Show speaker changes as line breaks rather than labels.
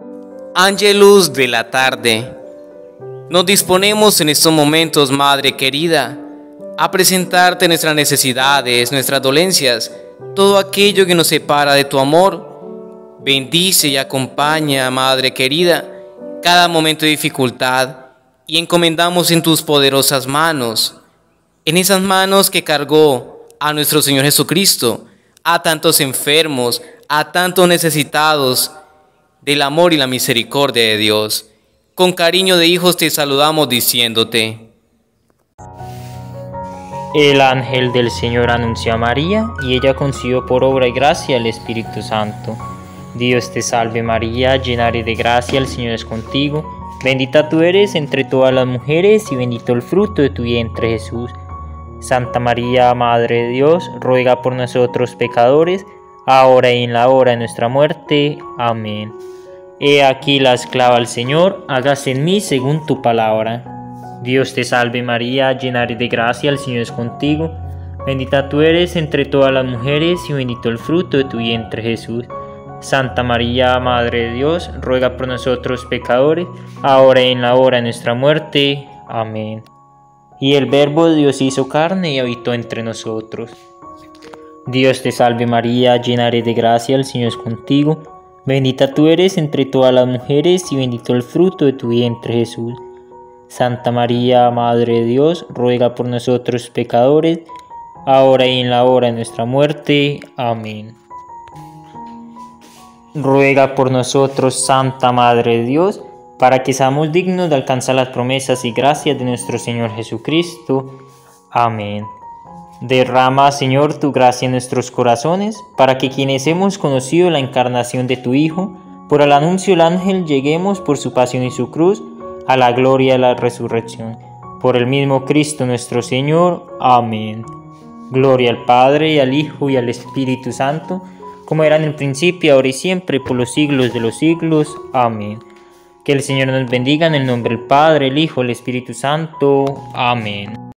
Ángelus de la tarde. Nos disponemos en estos momentos, Madre querida, a presentarte nuestras necesidades, nuestras dolencias, todo aquello que nos separa de tu amor. Bendice y acompaña, Madre querida, cada momento de dificultad y encomendamos en tus poderosas manos, en esas manos que cargó a nuestro Señor Jesucristo, a tantos enfermos, a tantos necesitados del amor y la misericordia de Dios. Con cariño de hijos te saludamos diciéndote:
El ángel del Señor anunció a María, y ella concibió por obra y gracia del Espíritu Santo. Dios te salve María, llena eres de gracia, el Señor es contigo. Bendita tú eres entre todas las mujeres, y bendito el fruto de tu vientre Jesús. Santa María, Madre de Dios, ruega por nosotros pecadores, ahora y en la hora de nuestra muerte. Amén. He aquí la esclava del Señor, hágase en mí según tu palabra. Dios te salve María, llena eres de gracia, el Señor es contigo. Bendita tú eres entre todas las mujeres, y bendito el fruto de tu vientre Jesús. Santa María, Madre de Dios, ruega por nosotros pecadores, ahora y en la hora de nuestra muerte. Amén. Y el Verbo de Dios hizo carne y habitó entre nosotros. Dios te salve María, llena eres de gracia, el Señor es contigo. Bendita tú eres entre todas las mujeres, y bendito el fruto de tu vientre Jesús. Santa María, Madre de Dios, ruega por nosotros pecadores, ahora y en la hora de nuestra muerte. Amén. Ruega por nosotros, Santa Madre de Dios, para que seamos dignos de alcanzar las promesas y gracias de nuestro Señor Jesucristo. Amén. Derrama, Señor, tu gracia en nuestros corazones, para que quienes hemos conocido la encarnación de tu Hijo, por el anuncio del ángel lleguemos por su pasión y su cruz, a la gloria de la resurrección. Por el mismo Cristo nuestro Señor. Amén. Gloria al Padre, y al Hijo, y al Espíritu Santo, como era en el principio, ahora y siempre, por los siglos de los siglos. Amén. Que el Señor nos bendiga en el nombre del Padre, el Hijo, el Espíritu Santo. Amén.